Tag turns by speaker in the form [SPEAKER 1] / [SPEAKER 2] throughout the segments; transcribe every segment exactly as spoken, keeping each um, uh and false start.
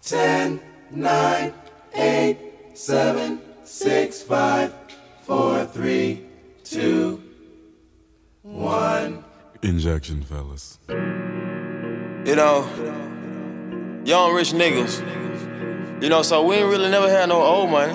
[SPEAKER 1] ten, nine, eight, seven, six, five, four, three, two, one.
[SPEAKER 2] Injection, fellas.
[SPEAKER 3] You know, young rich niggas. You know, so we ain't really never had no old money.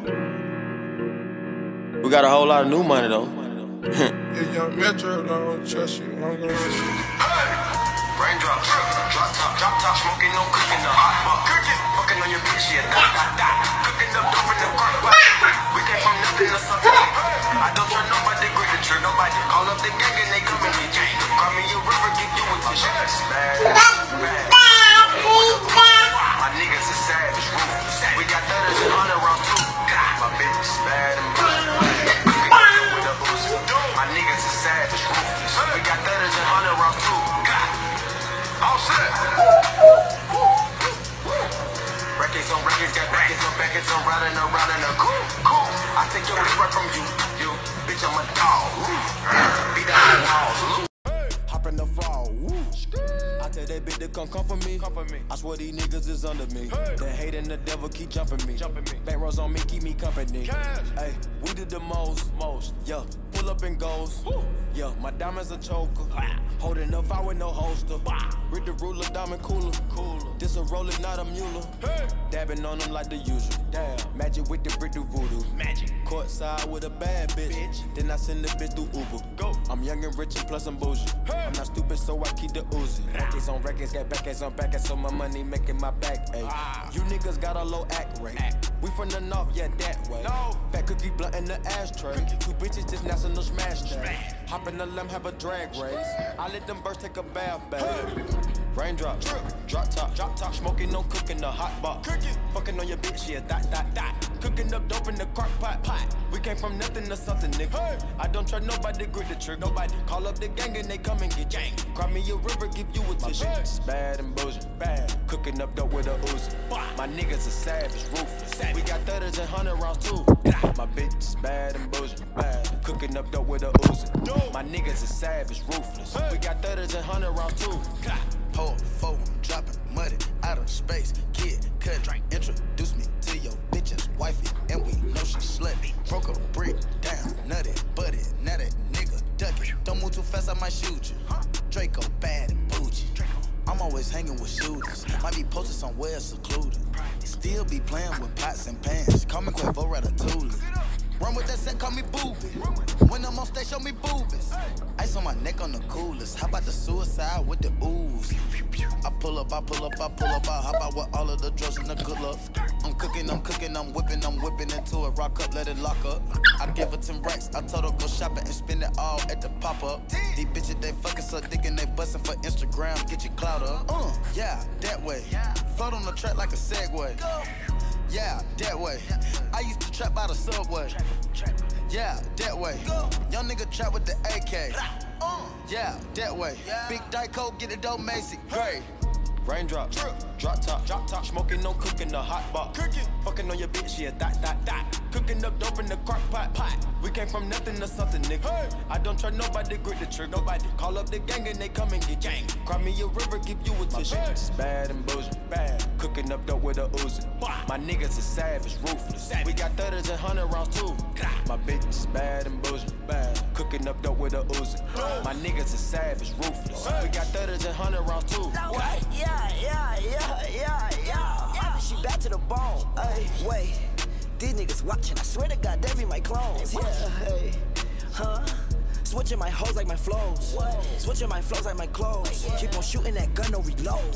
[SPEAKER 3] We got a whole lot of new money though.
[SPEAKER 4] If young Metro don't trust you, I'm gonna see you.
[SPEAKER 5] Raindrops, drop top, drop top, smoking, no cooking, no hot pot. Cooking, fucking on your bitch, yeah, dot, dot, dot. Cooking up dope in the crock pot. We came from nothing to something. I don't trust nobody, grip the trick, nobody. Call up the gang and they come in the gang. Call me a river, give you a tissue. Bad, bad. My niggas is savage, ruthless. We got thudders and hundred rounds too. My bitch is bad and blue. With the Uzi. My niggas is savage, ruthless. We got thudders and hundred rounds too. All set. Records on records, got records on records, I'm riding around in a cool, cool. I take your dick right from you, you. Bitch, I'm a dog. Beat down the walls.
[SPEAKER 3] Hop in the fall, woo. I tell that bitch to come come for me. Come for me. I swear these niggas is under me. Hey. The hate and the devil keep jumping me. Jumping me. Bank rolls on me, keep me company. Hey, we did the most, most. Yeah, pull up and goes. Woo. Yeah, my diamonds a choker. Wow. Holding up, I with no holster. Wow. Read the ruler, diamond cooler. Cooler. This a roller, not a mule. Hey. Dabbing on them like the usual. Damn. Magic with the brick do voodoo. Magic. Courtside with a bad bitch. bitch. Then I send the bitch through Uber. Go. I'm young and rich and plus I'm bougie. Hey. I'm not stupid, so I keep the Uzi. Records on records, got backers on backers, so my money making my back ache. Ah. You niggas got a low act rate. Act. We from the north, yeah, that way. No. Fat cookie blunt in the ashtray. Cookie. Two bitches just national smash day. Hop in the limb, have a drag race. I let them birds take a bath, baby. Hey. Raindrop, drip, drop top, drop top, smoking, no cooking, the hot box. Cooking, fucking on your bitch, yeah, dot, dot, dot. Cooking up dope in the crock pot, pot. We came from nothing to something, nigga. Hey. I don't trust nobody, grip the trick, nobody. Call up the gang and they come and get gang. Cry me a river, give you a tissue. My bitch is bad and bougie, bad. Cooking up dope with a Uzi. My niggas are savage, ruthless. Savage. We got thudders and hundred rounds too. My bitch is bad and bougie, bad. Cooking up dope with a Uzi. My niggas is savage, ruthless. Hey. We got thudders and hundred rounds too.
[SPEAKER 6] Hold phone, dropping money out of space. Kid, cut, drink, introduce me to your bitch's wifey, and we know she slutty. Broke a brick down, nutty, buddy. Now that nigga ducky. Don't move too fast, I might shoot you. Draco bad and bougie. I'm always hanging with shooters. Might be posted somewhere secluded. Still be playing with pots and pans. Call me Quavo Ratatouille. Run with that set, call me booby. When I'm on stage, show me boobies. Ice on my neck on the coolest. How about the suicide with the ooze? I pull up, I pull up, I pull up, I hop out with all of the drugs and the good luck. I'm cooking, I'm cooking, I'm whipping, I'm whipping into it. Rock up, let it lock up. I give her ten racks, I told her go shopping and spend it all at the pop-up. These bitches, they fucking so dick and they bustin' for Instagram. Get your clout up. Uh, yeah, that way. Float on the track like a Segway. Yeah, that way. I used to trap by the subway. Yeah, that way. Young nigga trap with the A K. Yeah, that way. Big Dyco, get it dope, Macy. Great.
[SPEAKER 3] Raindrop, drip, drop top, drop top, smoking, no cooking, the hot box. Cooking, fucking on your bitch, yeah, dot, dot, dot. Cooking up dope in the crock pot, pot. We came from nothing to something, nigga. Hey. I don't trust nobody, grip the trick, nobody. Call up the gang and they come and get gang. Cry me a river, give you a tissue. My bitch is bad and bougie, bad. Cooking up dope with a Uzi. My niggas is savage, ruthless. Savage. We got thudders and hundred rounds too. My bitch is bad and bougie, bad. Cooking up dope with a Uzi. My niggas is savage, ruthless. We got thudders and hundred rounds too.
[SPEAKER 7] Yeah, yeah, yeah, yeah, yeah. She back to the bone. Ay, wait, these niggas watching. I swear to God, they be my clones. Yeah, hey, huh? Switching my hoes like my flows. Switching my flows like my clothes. Keep on shooting that gun, no reload.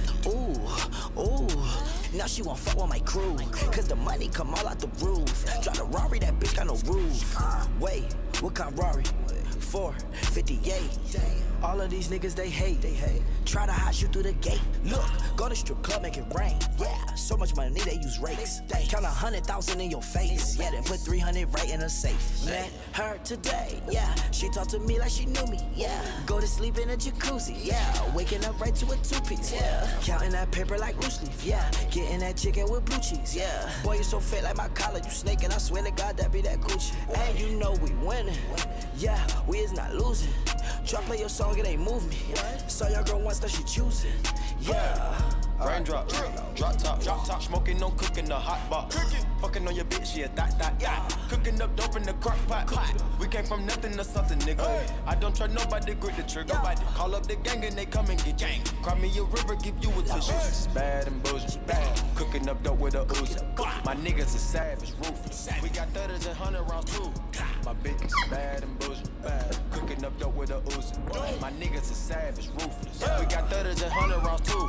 [SPEAKER 7] Ooh, ooh. Now she won't fuck with my crew. Cause the money come all out the roof. Drive a Rari, that bitch got no roof. Wait, what kind Rari? four fifty-eight. All of these niggas, they hate. They hate. Try to hot shoot through the gate. Look, go to strip club, make it rain. Yeah, so much money, they use rakes. Count a hundred thousand in your face. Yeah, then put three hundred right in a safe. Met her today. Yeah, she talked to me like she knew me. Yeah, go to sleep in a jacuzzi. Yeah, waking up right to a two-piece. Yeah, counting that paper like loose leaf. Yeah, getting that chicken with blue cheese. Yeah, boy, you so fat like my collar. You snaking, I swear to God, that be that Gucci. And you know we winning. Yeah, we is not losing. Try play your song, it ain't move me. Saw your girl once that she choosing. Yeah.
[SPEAKER 3] Raindrop, drop top, drop top, smoking, no cooking, the hot box. Fucking on your bitch, yeah, that, that, yeah. Cooking up dope in the crock pot. We came from nothing to something, nigga. I don't trust nobody, grip the trigger. Call up the gang and they come and get gang. Cry me a river, give you a tissue. Bad and bullshit, bad. Cooking up dope with a Uzi. My niggas is savage, ruthless. We got thirties and hundred rounds too. My bitch is bad and bullshit, bad. Cooking up dope with a Uzi. My niggas is savage, ruthless. We got thirties and hundred rounds too.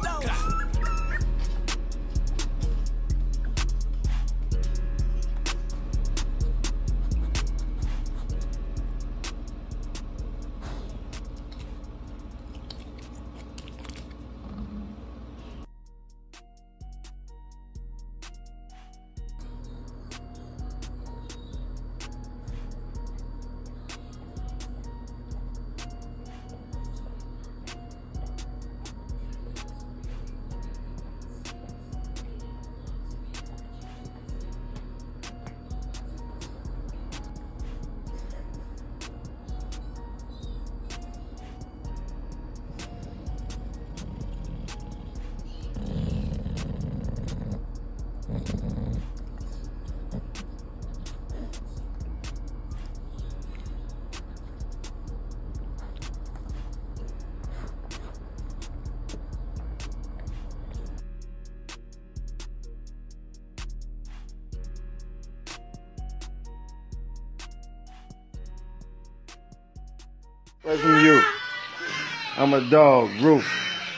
[SPEAKER 8] Where's from you? I'm a dog, Roof.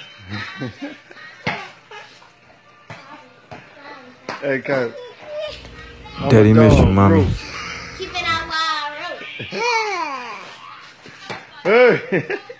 [SPEAKER 8] Hey, cuz.
[SPEAKER 9] Daddy miss you, mommy.
[SPEAKER 10] Keep it out, Roof.
[SPEAKER 8] Hey.